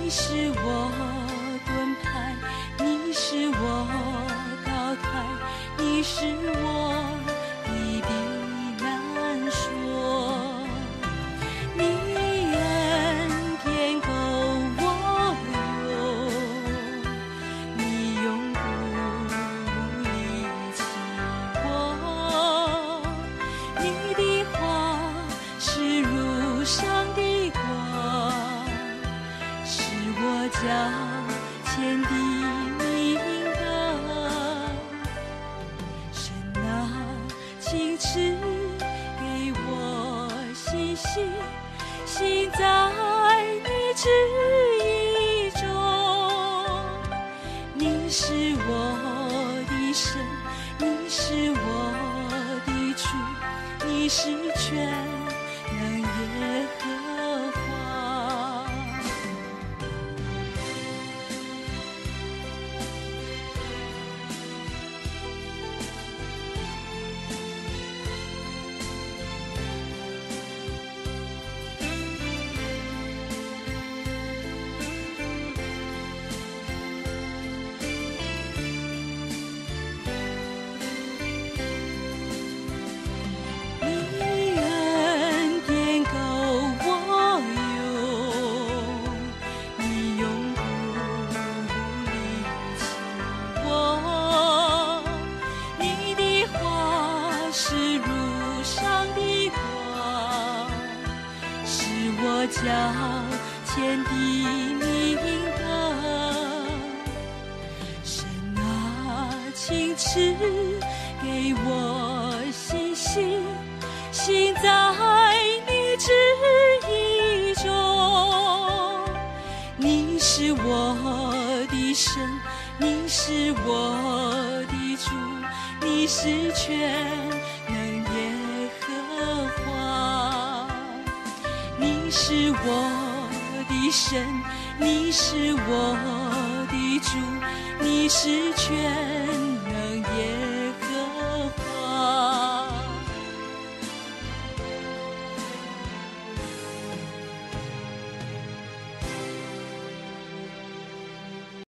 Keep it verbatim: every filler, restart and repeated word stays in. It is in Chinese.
你是我盾牌，你是我高台，你是我的避难所。你恩典够我用，你永不离弃我。你的话是如上的光，是我脚前的明灯。神啊，请赐给我信心，行在你旨意中。你是我的神，你是我的主，你是全能耶和华。你恩典够我用，你永不离弃我。你的话是如上的光，是我脚前的明灯。神啊，请赐给我信心，行在你旨意中。你是我的神，你是我的主，你是全能耶和华。你是我的神，你是我的主，你是全